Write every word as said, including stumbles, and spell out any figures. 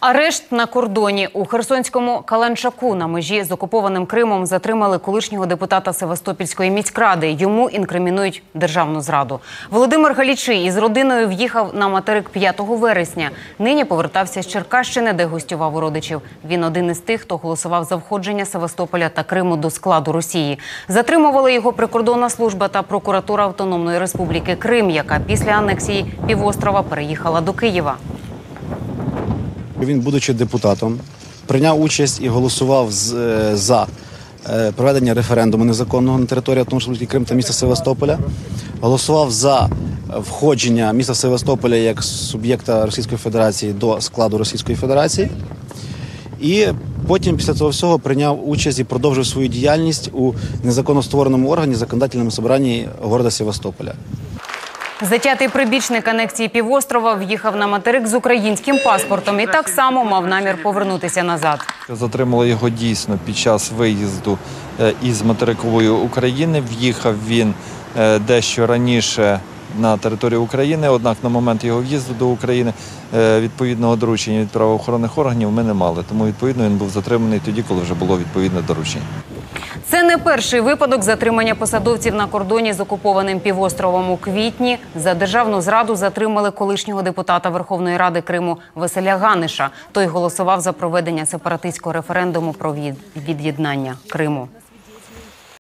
Арешт на кордоні. У Херсонському Каланчаку на межі з окупованим Кримом затримали колишнього депутата Севастопільської міськради. Йому інкримінують державну зраду. Володимир Галічий із родиною в'їхав на материк п'ятого вересня. Нині повертався з Черкащини, де гостював у родичів. Він один із тих, хто голосував за входження Севастополя та Криму до складу Росії. Затримували його прикордонна служба та прокуратура Автономної Республіки Крим, яка після анексії півострова переїхала до Києва. Він, будучи депутатом, прийняв участь і голосував за проведення референдуму незаконного на території Автономної Республіки Крим та міста Севастополя. Голосував за входження міста Севастополя як суб'єкта Російської Федерації до складу Російської Федерації. І потім після цього всього прийняв участь і продовжив свою діяльність у незаконно створеному органі законодательному собранні города Севастополя. Затятий прибічник анексії півострова в'їхав на материк з українським паспортом і так само мав намір повернутися назад. Затримали його дійсно під час виїзду із материкової України. В'їхав він дещо раніше на територію України, однак на момент його в'їзду до України відповідного доручення від правоохоронних органів ми не мали. Тому, відповідно, він був затриманий тоді, коли вже було відповідне доручення. Це не перший випадок затримання посадовців на кордоні з окупованим півостровом. У квітні за державну зраду затримали колишнього депутата Верховної Ради Криму Василя Ганиша. Той голосував за проведення сепаратистського референдуму про від'єднання Криму.